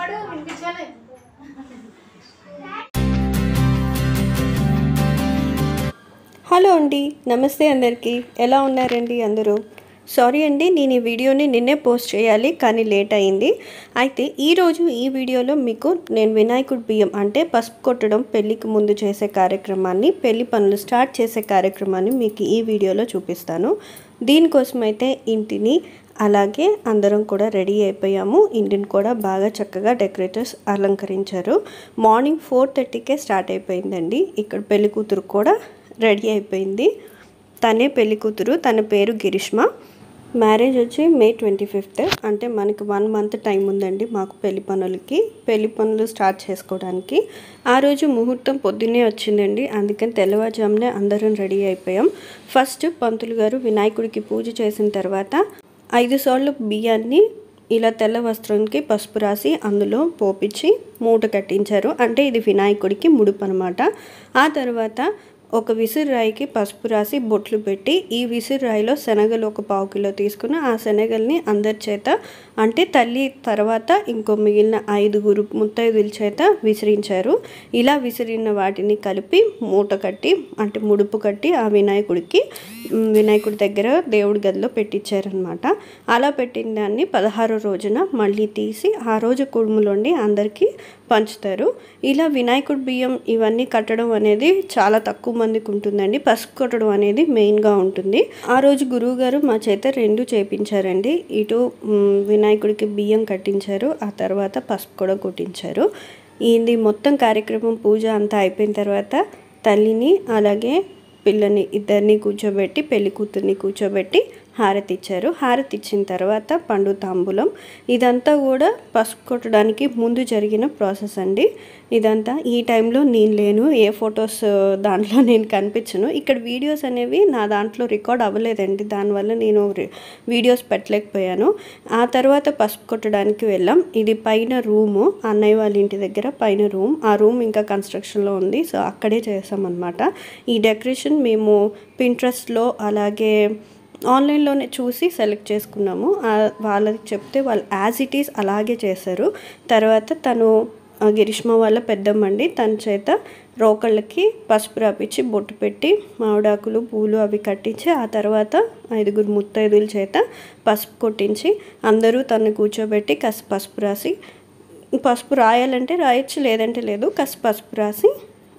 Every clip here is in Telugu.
హలో అండి, నమస్తే అందరికీ. ఎలా ఉన్నారండి అందరూ? సారీ అండి, నేను ఈ వీడియోని నిన్నే పోస్ట్ చేయాలి కానీ లేట్ అయింది. అయితే ఈరోజు ఈ వీడియోలో మీకు నేను వినాయకుడి బియ్యం అంటే పసుపు కొట్టడం పెళ్ళికి ముందు చేసే కార్యక్రమాన్ని, పెళ్లి పనులు స్టార్ట్ చేసే కార్యక్రమాన్ని మీకు ఈ వీడియోలో చూపిస్తాను. దీనికోసం అయితే ఇంటిని అలాగే అందరం కూడా రెడీ అయిపోయాము. ఇంటిని కూడా బాగా చక్కగా డెకరేటర్స్ అలంకరించారు. మార్నింగ్ 4:30కే స్టార్ట్ అయిపోయిందండి. ఇక్కడ పెళ్లి కూతురు కూడా రెడీ అయిపోయింది. తనే పెళ్లి కూతురు, తన పేరు గిరిష్మ. మ్యారేజ్ వచ్చి May 25th. అంటే మనకి 1 month టైం ఉందండి మాకు పెళ్లి పనులు స్టార్ట్ చేసుకోవడానికి. ఆ రోజు ముహూర్తం పొద్దున్నే వచ్చిందండి, అందుకని తెల్లవారుజామునే అందరం రెడీ అయిపోయాం. ఫస్ట్ పంతులు గారు వినాయకుడికి పూజ చేసిన తర్వాత 5 సార్లు బియ్యాన్ని ఇలా తెల్ల వస్త్రానికి పసుపు రాసి అందులో పోపించి మూట కట్టించారు. అంటే ఇది వినాయకుడికి ముడుపు అనమాట. ఆ తర్వాత ఒక విసిరిరాయికి పసుపు రాసి బొట్లు పెట్టి ఈ విసిరిరాయిలో శనగలు ఒక 1/4 కిలో తీసుకుని ఆ శనగల్ని అందరి చేత అంటే తల్లి తర్వాత ఇంకో మిగిలిన 5 ముత్తైదుల చేత విసిరించారు. ఇలా విసిరిన వాటిని కలిపి మూట కట్టి అంటే ముడుపు కట్టి ఆ వినాయకుడి దగ్గర దేవుడి గదిలో పెట్టించారనమాట. అలా పెట్టిన దాన్ని 16వ రోజున మళ్ళీ తీసి ఆ రోజు కుడుములోండి అందరికీ పంచుతారు. ఇలా వినాయకుడి బియ్యం ఇవన్నీ కట్టడం అనేది చాలా తక్కువ మందికి ఉంటుందండి. పసుపు కొట్టడం అనేది మెయిన్గా ఉంటుంది. ఆ రోజు గురువు గారు మా చేత 2 చేయించారండి. ఇటు వినాయకుడికి బియ్యం కట్టించారు, ఆ తర్వాత పసుపు కూడా కొట్టించారు. ఇది మొత్తం కార్యక్రమం పూజ అంతా అయిపోయిన తర్వాత తల్లిని అలాగే పిల్లని ఇద్దరిని కూర్చోబెట్టి పెళ్లి కూతుర్ని కూర్చోబెట్టి హారతి ఇచ్చారు. హారతి ఇచ్చిన తర్వాత పండు తాంబూలం. ఇదంతా కూడా పసుపు కొట్టడానికి ముందు జరిగిన ప్రాసెస్ అండి. ఇదంతా ఈ టైంలో నేను లేను, ఏ ఫొటోస్ దాంట్లో నేను కనిపించను. ఇక్కడ వీడియోస్ అనేవి నా దాంట్లో రికార్డ్ అవ్వలేదండి, దానివల్ల నేను వీడియోస్ పెట్టలేకపోయాను. ఆ తర్వాత పసుపు కొట్టడానికి వెళ్ళాం. ఇది పైన రూము, అన్నయ్య వాళ్ళ ఇంటి దగ్గర పైన రూమ్. ఆ రూమ్ ఇంకా కన్స్ట్రక్షన్లో ఉంది, సో అక్కడే చేసామన్నమాట. ఈ డెకరేషన్ మేము పింట్రెస్ట్లో అలాగే ఆన్లైన్లోనే చూసి సెలెక్ట్ చేసుకున్నాము. వాళ్ళకి చెప్తే వాళ్ళు యాజ్ ఇట్ ఈస్ అలాగే చేశారు. తర్వాత తను గిరిష్మ వాళ్ళ పెద్దమ్మండి, తన చేత రోకళ్ళకి పసుపు రాపించి బొట్టు పెట్టి మామిడాకులు పూలు అవి కట్టించి ఆ తర్వాత 5 ముత్తైదుల చేత పసుపు కొట్టించి అందరూ తను కూర్చోబెట్టి కాస్త పసుపు రాసి, పసుపు రాయాలంటే రాయొచ్చు లేదంటే లేదు, కాస్త పసుపు రాసి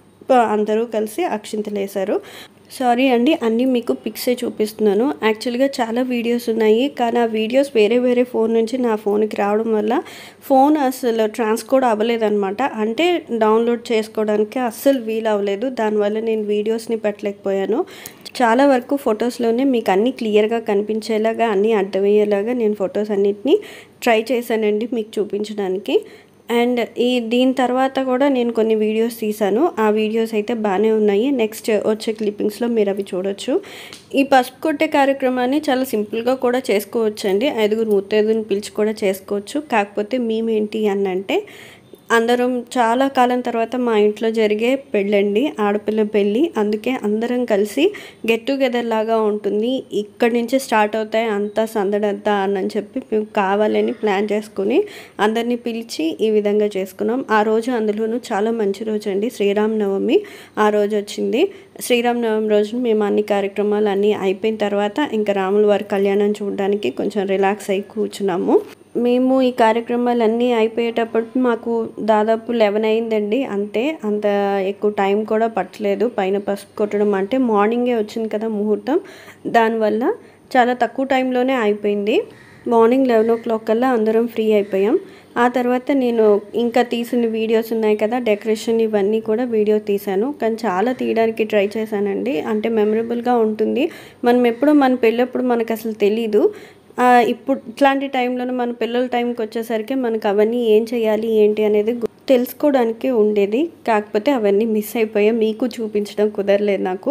అందరూ కలిసి అక్షింతలు వేశారు. సారీ అండి, అన్నీ మీకు పిక్సే చూపిస్తున్నాను. యాక్చువల్గా చాలా వీడియోస్ ఉన్నాయి కానీ ఆ వీడియోస్ వేరే ఫోన్ నుంచి నా ఫోన్కి రావడం వల్ల ఫోన్ అసలు ట్రాన్స్కోడ్ అవ్వలేదన్నమాట. అంటే డౌన్లోడ్ చేసుకోవడానికి అస్సలు వీలు అవ్వలేదు. దానివల్ల నేను వీడియోస్ని పెట్టలేకపోయాను. చాలా వరకు ఫొటోస్లోనే మీకు అన్నీ క్లియర్గా కనిపించేలాగా అన్నీ అర్థమయ్యేలాగా నేను ఫొటోస్ అన్నిటినీ ట్రై చేశానండి మీకు చూపించడానికి. అండ్ దీని తర్వాత కూడా నేను కొన్ని వీడియోస్ తీసాను. ఆ వీడియోస్ అయితే బాగానే ఉన్నాయి. నెక్స్ట్ వచ్చే క్లిప్పింగ్స్లో మీరు అవి చూడొచ్చు. ఈ పసుపు కొట్టే కార్యక్రమాన్ని చాలా సింపుల్గా కూడా చేసుకోవచ్చండి. 5 ముత్తైదుని పిలిచి కూడా చేసుకోవచ్చు. కాకపోతే మేమేంటి అనంటే అందరం చాలా కాలం తర్వాత మా ఇంట్లో జరిగే పెళ్ళండి, ఆడపిల్ల పెళ్ళి. అందుకే అందరం కలిసి గెట్ టుగెదర్ లాగా ఉంటుంది. ఇక్కడి నుంచి స్టార్ట్ అవుతాయి అంతా సందడంతా అని చెప్పి మేము కావాలని ప్లాన్ చేసుకుని అందరినీ పిలిచి ఈ విధంగా చేసుకున్నాం. ఆ రోజు అందులోనూ చాలా మంచి రోజు అండి, శ్రీరామనవమి. ఆ రోజు వచ్చింది. శ్రీరామనవమి రోజు మేము అన్ని కార్యక్రమాలు అన్నీ అయిపోయిన తర్వాత ఇంకా రాముల వారి కళ్యాణం చూడడానికి కొంచెం రిలాక్స్ అయ్యి కూర్చున్నాము. మేము ఈ కార్యక్రమాలన్నీ అయిపోయేటప్పటికి మాకు దాదాపు 11 అయిందండి. అంత ఎక్కువ టైం కూడా పట్టలేదు. పైన పసుపు కొట్టడం అంటే మార్నింగే వచ్చింది కదా ముహూర్తం, దానివల్ల చాలా తక్కువ టైంలోనే అయిపోయింది. మార్నింగ్ 11 o'clock కల్లా అందరం ఫ్రీ అయిపోయాం. ఆ తర్వాత నేను ఇంకా తీసిన వీడియోస్ ఉన్నాయి కదా, డెకరేషన్ ఇవన్నీ కూడా వీడియో తీశాను. కానీ చాలా తీయడానికి ట్రై చేశానండి. అంటే మెమరబుల్గా ఉంటుంది. మనం ఎప్పుడు మన పెళ్ళప్పుడు మనకు అసలు తెలీదు. ఇప్పుడు ఇట్లాంటి టైంలోనే మన పిల్లల టైంకి వచ్చేసరికి మనకు అవన్నీ ఏం చేయాలి ఏంటి అనేది తెలుసుకోవడానికి ఉండేది. కాకపోతే అవన్నీ మిస్ అయిపోయా, మీకు చూపించడం కుదరలేదు నాకు.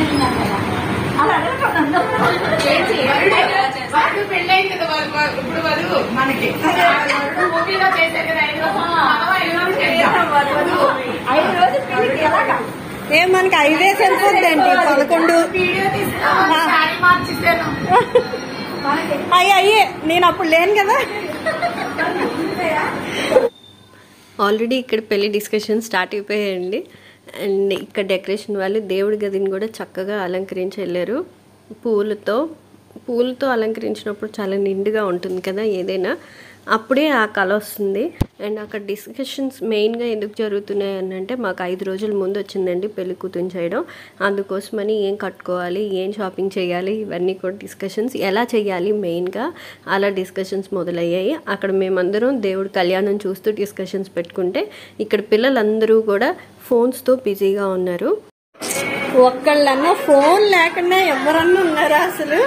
మనకి 5 సరిపోద్దండి, 11 అయ్యే నేను అప్పుడు లేను కదా. ఆల్రెడీ ఇక్కడ పెళ్లి డిస్కషన్ స్టార్ట్ అయిపోయాయండి. అండ్ ఇక్కడ డెకరేషన్ వాళ్ళు దేవుడి గదిని కూడా చక్కగా అలంకరించి వెళ్ళారు. పూలతో అలంకరించినప్పుడు చాలా నిండుగా ఉంటుంది కదా ఏదైనా, అప్పుడే ఆ కళ వస్తుంది. అండ్ అక్కడ డిస్కషన్స్ మెయిన్గా ఎందుకు జరుగుతున్నాయి అని అంటే, మాకు 5 రోజుల ముందు వచ్చిందండి పెళ్లి కూతురు చేయడం. అందుకోసమని ఏం కట్టుకోవాలి, ఏం షాపింగ్ చేయాలి, ఇవన్నీ కూడా డిస్కషన్స్ ఎలా చేయాలి మెయిన్గా అలా డిస్కషన్స్ మొదలయ్యాయి. అక్కడ మేమందరం దేవుడి కళ్యాణం చూస్తూ డిస్కషన్స్ పెట్టుకుంటే, ఇక్కడ పిల్లలందరూ కూడా ఫోన్స్తో బిజీగా ఉన్నారు. ఒక్కళ్ళన్నా ఫోన్ లేకుండా ఎవరన్నా ఉన్నారా అసలు?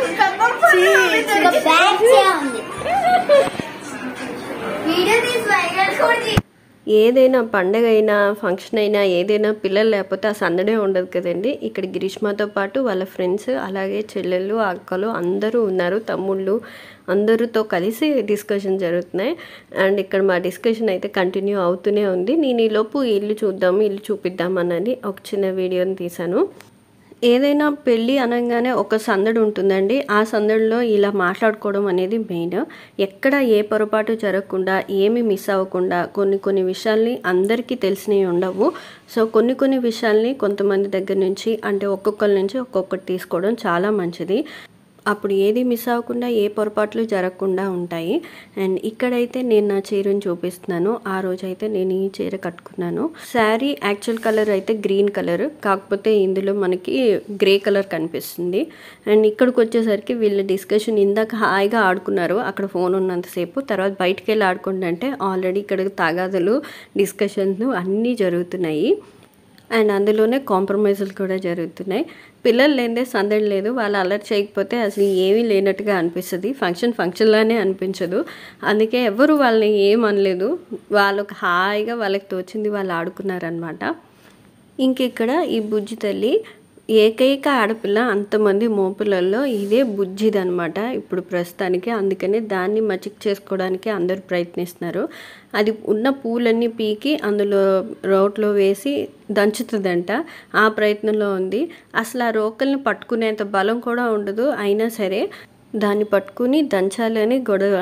ఏదైనా పండగ అయినా ఫంక్షన్ అయినా ఏదైనా పిల్లలు లేకపోతే ఆ సందడే ఉండదు కదండి. ఇక్కడ గ్రీష్మతో పాటు వాళ్ళ ఫ్రెండ్స్, అలాగే చెల్లెళ్ళు, అక్కలు అందరూ ఉన్నారు, తమ్ముళ్ళు అందరితో కలిసి డిస్కషన్ జరుగుతున్నాయి. అండ్ ఇక్కడ మా డిస్కషన్ అయితే కంటిన్యూ అవుతూనే ఉంది. నేను ఈలోపు ఇల్లు చూపిద్దామన్నది ఒక చిన్న వీడియోని తీశాను. ఏదైనా పెళ్ళి అనగానే ఒక సందడి ఉంటుందండి. ఆ సందడిలో ఇలా మాట్లాడుకోవడం అనేది మెయిన్. ఎక్కడ ఏ పొరపాటు జరగకుండా, ఏమి మిస్ అవ్వకుండా, కొన్ని విషయాల్ని అందరికీ తెలిసినవి ఉండవు. సో కొన్ని విషయాల్ని కొంతమంది దగ్గర నుంచి, అంటే ఒక్కొక్కరి నుంచి ఒక్కొక్కటి తీసుకోవడం చాలా మంచిది. అప్పుడు ఏది మిస్ అవ్వకుండా, ఏ పొరపాట్లు జరగకుండా ఉంటాయి. అండ్ ఇక్కడైతే నేను నా చీరను చూపిస్తున్నాను. ఆ రోజైతే నేను ఈ చీర కట్టుకున్నాను. శారీ యాక్చువల్ కలర్ అయితే గ్రీన్ కలర్, కాకపోతే ఇందులో మనకి గ్రే కలర్ కనిపిస్తుంది. అండ్ ఇక్కడికి వచ్చేసరికి వీళ్ళ డిస్కషన్ ఇందాక హాయిగా ఆడుకున్నారు అక్కడ ఫోన్ ఉన్నంతసేపు. తర్వాత బయటికి వెళ్ళి ఆడుకోండి అంటే ఆల్రెడీ ఇక్కడ తగాదలు, డిస్కషన్స్ అన్నీ జరుగుతున్నాయి. అండ్ అందులోనే కాంప్రమైజులు కూడా జరుగుతున్నాయి. పిల్లలు లేదే సందడి లేదు. వాళ్ళు అలర్ట్ చేయకపోతే అసలు ఏమీ లేనట్టుగా అనిపిస్తుంది. ఫంక్షన్లానే అనిపించదు. అందుకే ఎవరు వాళ్ళని ఏమనలేదు. వాళ్ళకి హాయిగా వాళ్ళకి తోచింది వాళ్ళు ఆడుకున్నారనమాట. ఇంకిక్కడ ఈ బుజ్జి తల్లి ఏకైక ఆడపిల్ల, అంతమంది మోపిల్లల్లో ఇదే బుజ్జిదనమాట ఇప్పుడు ప్రస్తుతానికి. అందుకనే దాన్ని మచ్చిక్ చేసుకోవడానికి అందరూ ప్రయత్నిస్తున్నారు. అది ఉన్న పూలన్నీ పీకి అందులో రోట్లో వేసి దంచుతుందంట. ఆ ప్రయత్నంలో ఉంది. అసలు ఆ రోకల్ని పట్టుకునేంత బలం కూడా ఉండదు. అయినా సరే దాన్ని పట్టుకుని దంచాలని గొడవ.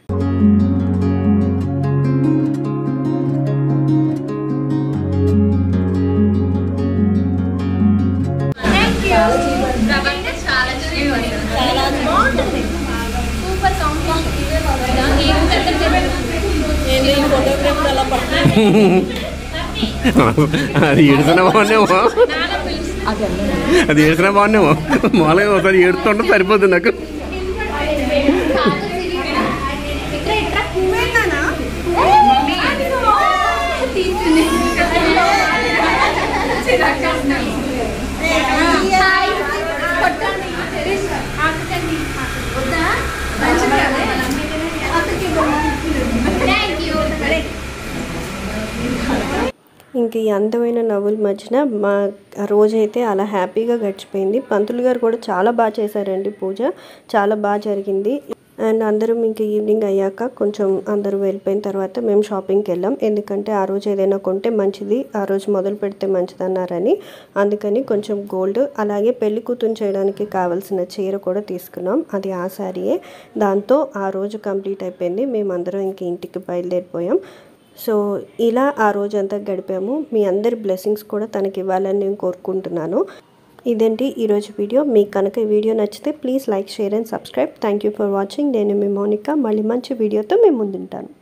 అది ఏడుస్తున్నా బాగున్నామో, అది ఏడుస్తున్నా బాగున్నామో. మామూలుగా ఒకసారి ఏడుతుంటే సరిపోతుంది నాకు. ఇంక ఈ అందమైన నవ్వుల మధ్యన మా రోజైతే అలా హ్యాపీగా గడిచిపోయింది. పంతులు గారు కూడా చాలా బాగా చేశారండి పూజ, చాలా బాగా జరిగింది. అండ్ అందరం ఇంకా ఈవినింగ్ అయ్యాక కొంచెం అందరూ వెళ్ళిపోయిన తర్వాత మేము షాపింగ్కి వెళ్ళాం. ఎందుకంటే ఆ రోజు ఏదైనా కొంటే మంచిది, ఆ రోజు మొదలు పెడితే మంచిది అన్నారని. అందుకని కొంచెం గోల్డ్, అలాగే పెళ్లి కూతురు చేయడానికి కావాల్సిన చీర కూడా తీసుకున్నాం. అది ఆ శారీయే. దాంతో ఆ రోజు కంప్లీట్ అయిపోయింది. మేమందరం ఇంక ఇంటికి బయలుదేరిపోయాం. సో ఇలా ఆ రోజంతా గడిపాము. మీ అందరి బ్లెస్సింగ్స్ కూడా తనకి ఇవ్వాలని నేను కోరుకుంటున్నాను. ఇదేంటి ఈరోజు వీడియో. మీకు కనుక ఈ వీడియో నచ్చితే please like, share and subscribe. Thank you for watching. నేను మీ మౌనిక. మళ్ళీ మంచి వీడియోతో మేము ముందుంటాను.